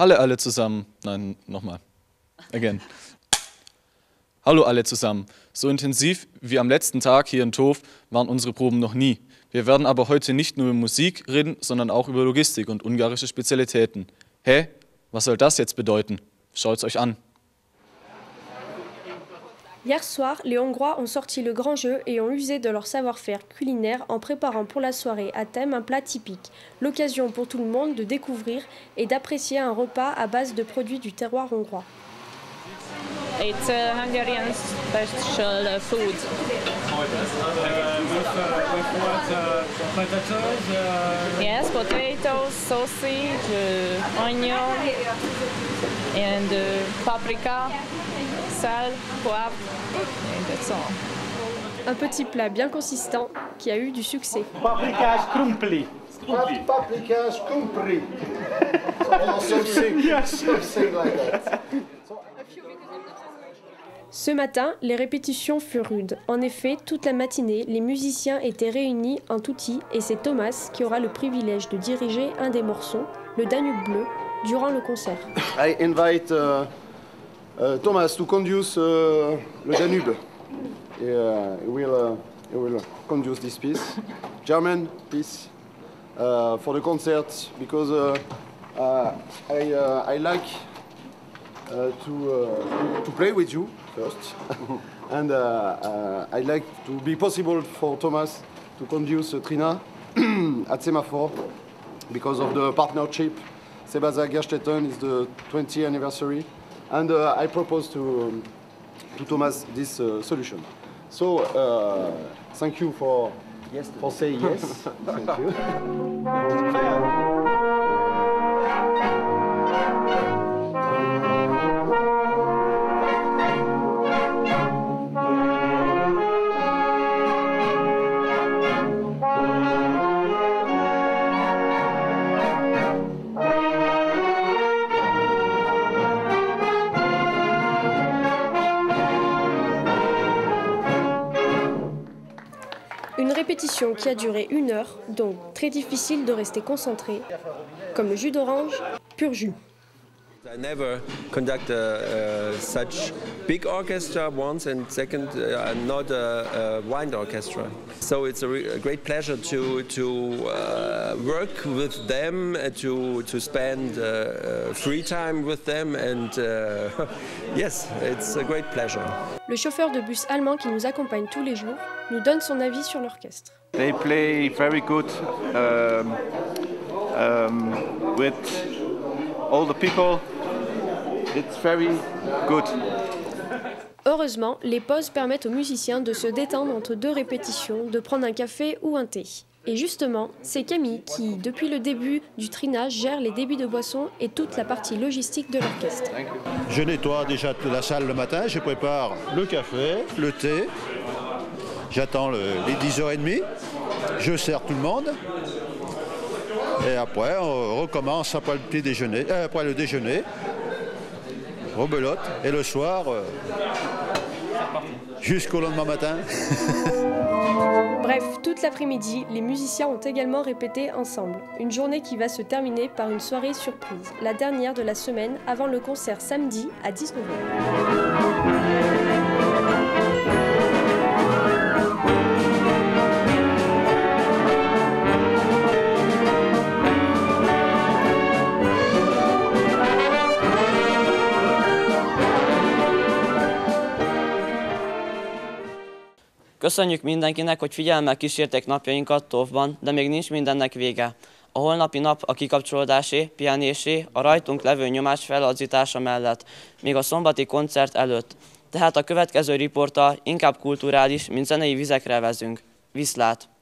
Hallo alle zusammen. Nein, nochmal. Again. Hallo alle zusammen. So intensiv wie am letzten Tag hier in Thof waren unsere Proben noch nie. Wir werden aber heute nicht nur über Musik reden, sondern auch über Logistik und ungarische Spezialitäten. Hä? Was soll das jetzt bedeuten? Schaut's euch an. Hier soir, les Hongrois ont sorti le grand jeu et ont usé de leur savoir-faire culinaire en préparant pour la soirée à thème un plat typique. L'occasion pour tout le monde de découvrir et d'apprécier un repas à base de produits du terroir hongrois. It's Hungarian special food. With what? Potatoes? Yes, potatoes, sausage, onion, and paprika, sal, poivre, and that's all. Un petit plat bien consistant qui a eu du succès. Paprika skrumpli. Paprika skrumpli. Something like that. Ce matin, les répétitions furent rudes. En effet, toute la matinée, les musiciens étaient réunis en tutti et c'est Thomas qui aura le privilège de diriger un des morceaux, le Danube bleu, durant le concert. I invite Thomas to conduce le Danube. He will conduce this piece, German piece, for the concert because I like to play with you first, and I'd like to be possible for Thomas to conduce Trina at Semaphore because of the partnership. Sebaza Gerstetten is the 20th anniversary, and I propose to Thomas this solution. So thank you for saying yes. Thank you. Une répétition qui a duré 1 heure, donc très difficile de rester concentré, comme le jus d'orange, pur jus. I never conduct such big orchestra once, and second, not a wind orchestra. So it's a great pleasure to work with them, to spend free time with them, and yes, it's a great pleasure. Le chauffeur de bus allemand qui nous accompagne tous les jours nous donne son avis sur l'orchestre. They play very good with all the people. It's very good. Heureusement, les pauses permettent aux musiciens de se détendre entre 2 répétitions, de prendre un café ou un thé. Et justement, c'est Camille qui, depuis le début du Trina, gère les débits de boissons et toute la partie logistique de l'orchestre. Je nettoie déjà la salle le matin, je prépare le café, le thé, j'attends les 10h30, je sers tout le monde. Et après, on recommence après le petit déjeuner, après le déjeuner, rebelote, et le soir, jusqu'au lendemain matin. Bref, toute l'après-midi, les musiciens ont également répété ensemble. Une journée qui va se terminer par une soirée surprise, la dernière de la semaine avant le concert samedi à 19h. Köszönjük mindenkinek, hogy figyelemmel kísérték napjainkat Tófban, de még nincs mindennek vége. A holnapi nap a kikapcsolódásé, pihenésé, a rajtunk levő nyomás fellazítása mellett, még a szombati koncert előtt. Tehát a következő riporttal inkább kulturális, mint zenei vizekre vezünk. Viszlát!